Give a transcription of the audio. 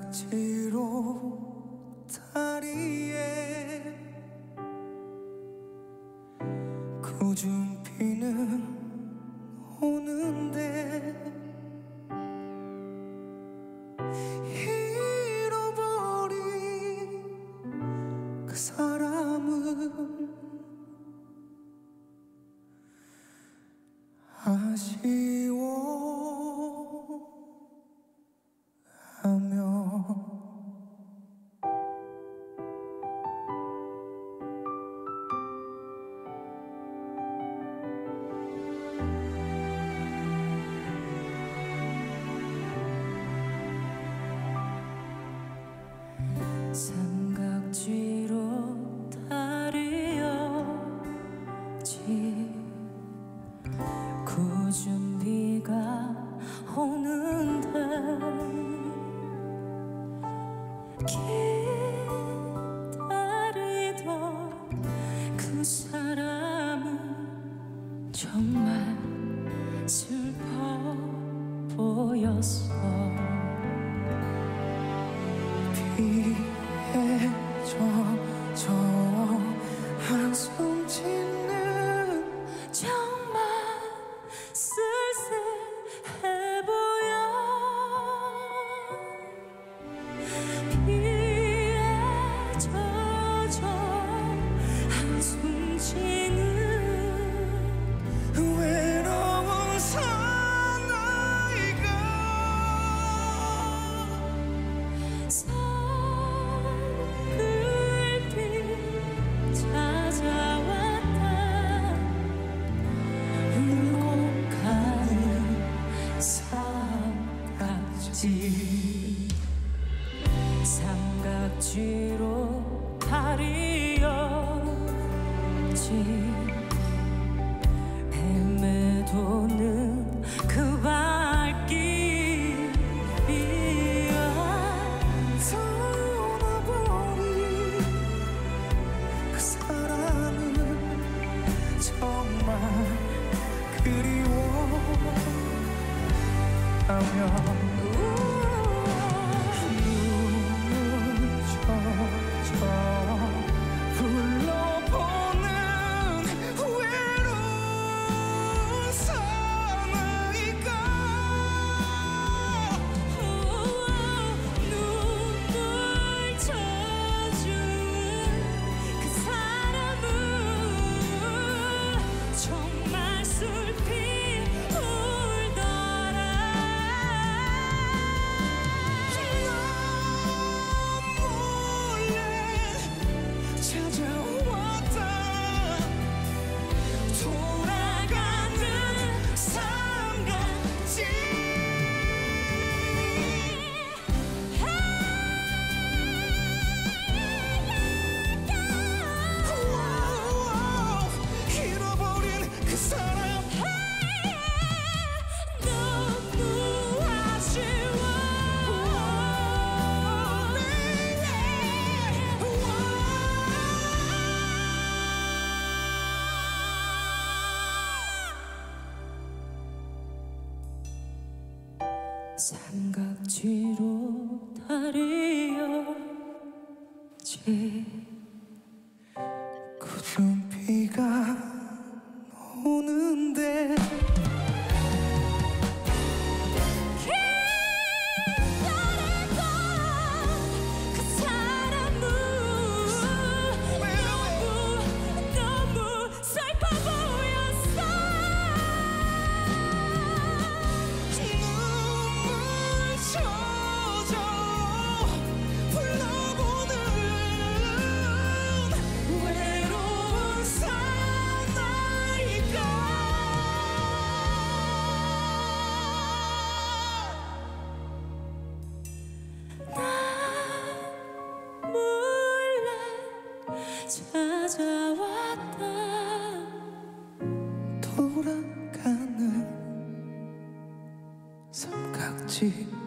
삼각지로 다리에 꾸준 비는 오는데 잃어버린 그 사람은 아쉬워하며 삼각지로 다리였지. 꾸준 비가 오는데 기다리던 그 사람은 정말 슬퍼 보였어. 비에 젖어 한숨 짓는 정말 쓸쓸해 보여. 비에 젖어 한숨 짓는 외로운 사나이가 서글빛 찾아왔다. 울고 가는 삼각지. 삼각지로 다리였지. 헤매도는 그 발길이야. 떠나버린 그 사람은 정말 그리워하며 눈물 젖어 불러보는 외로운 사나이가 눈물 젖은 그 사람은 정말 슬피 울더라. 몰래 찾아왔다. 돌아가는 삼각지. 잃어버린 그 사람 너무 아쉬워. 삼각지로 다리였지. 꾸준 비가 오는데 기다렸던 그 사람은 너무 슬퍼 보였어. 눈물 젖어 불러보는 외로운 사나이가 난 몰래 찾아왔다. 돌아가는 삼각지.